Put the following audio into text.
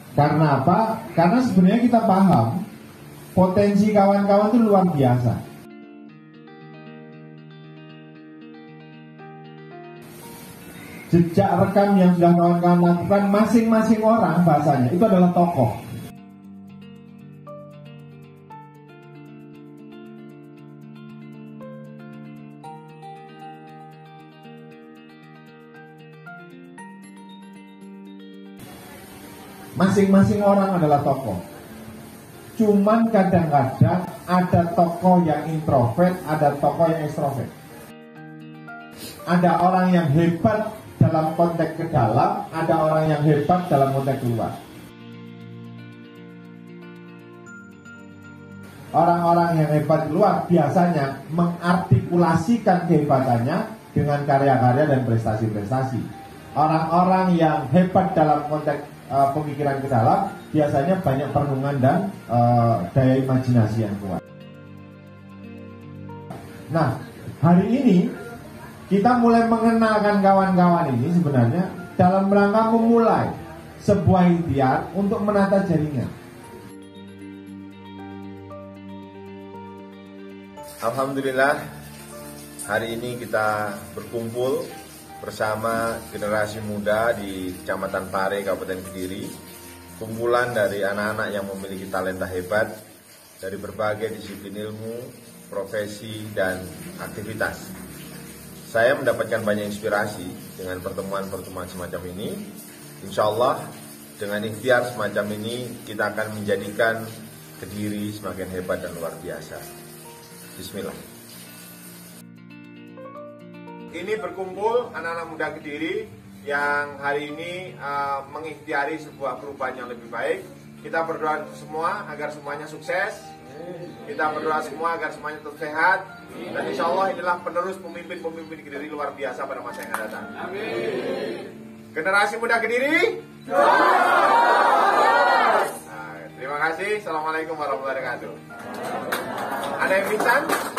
Karena apa? Karena sebenarnya kita paham potensi kawan-kawan itu luar biasa. Jejak rekam yang sudah kawan-kawan lakukan, masing-masing orang bahasanya itu adalah tokoh. Masing-masing orang adalah tokoh. Cuman kadang-kadang ada tokoh yang introvert, ada tokoh yang ekstrovert. Ada orang yang hebat dalam konteks ke dalam, ada orang yang hebat dalam konteks keluar. Orang-orang yang hebat keluar biasanya mengartikulasikan kehebatannya dengan karya-karya dan prestasi-prestasi. Orang-orang yang hebat dalam konteks pemikiran ke dalam biasanya banyak perenungan dan daya imajinasi yang kuat. Nah, hari ini kita mulai mengenalkan kawan-kawan ini sebenarnya dalam rangka memulai sebuah ikhtiar untuk menata jaringan. Alhamdulillah, hari ini kita berkumpul bersama generasi muda di Kecamatan Pare, Kabupaten Kediri. Kumpulan dari anak-anak yang memiliki talenta hebat dari berbagai disiplin ilmu, profesi, dan aktivitas. Saya mendapatkan banyak inspirasi dengan pertemuan-pertemuan semacam ini. Insya Allah dengan ikhtiar semacam ini kita akan menjadikan Kediri semakin hebat dan luar biasa. Bismillah. Ini berkumpul anak-anak muda Kediri yang hari ini mengikhtiari sebuah perubahan yang lebih baik. Kita berdoa semua agar semuanya sukses. Kita berdoa semua agar semuanya tetap sehat. Dan insya Allah inilah penerus pemimpin-pemimpin Kediri luar biasa pada masa yang akan datang. Amin. Generasi muda Kediri. Terima kasih. Assalamualaikum warahmatullahi wabarakatuh. Ada yang pingsan?